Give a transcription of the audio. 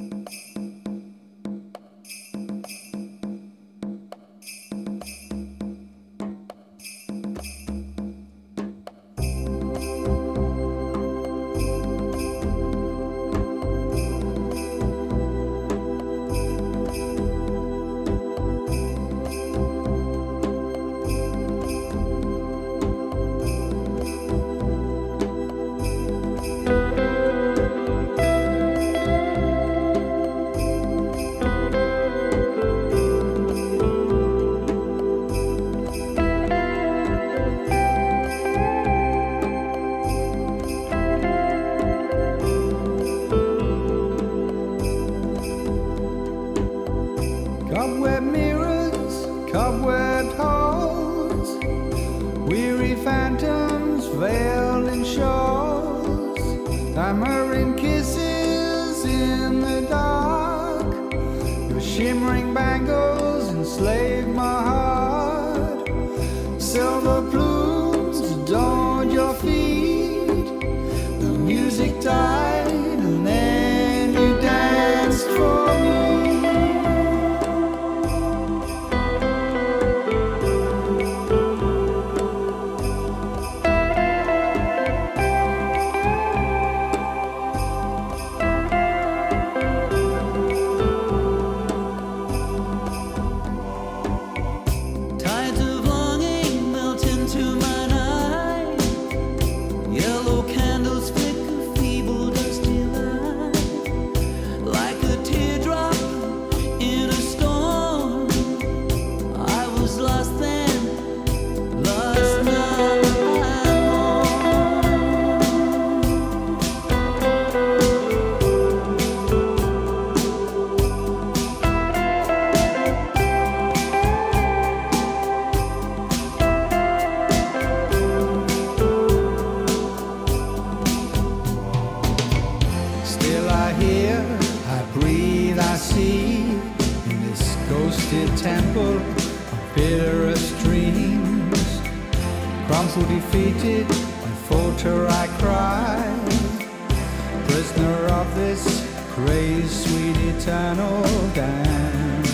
Cobweb mirrors, cobwebbed halls, weary phantoms veiled in shawls, stammering kisses in the dark. Your shimmering bangles enslave my heart. Silver plumes adorned your feet. The music died and then you danced for me. Temple, a pillar of streams, crumple defeated and falter I cry, prisoner of this crazed sweet eternal dance.